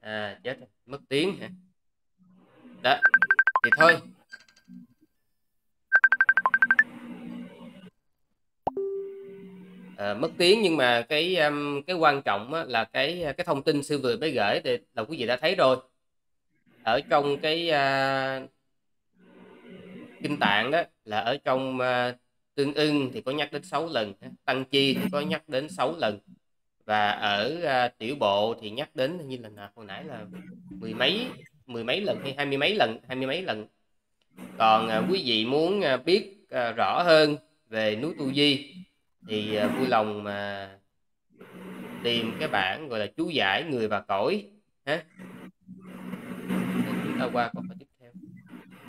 Chết rồi, mất tiếng hả? Đó thì thôi. Mất tiếng nhưng mà cái quan trọng á, là cái thông tin sư vừa mới gửi thì là quý vị đã thấy rồi. Ở trong kinh tạng đó, là ở trong tương ưng thì có nhắc đến 6 lần, tăng chi thì có nhắc đến 6 lần, và ở tiểu bộ thì nhắc đến như là hồi nãy là mười mấy lần hay hai mươi mấy lần. Còn quý vị muốn biết rõ hơn về núi Tu Di thì vui lòng mà tìm cái bản gọi là chú giải người và cõi ha. Chúng ta qua câu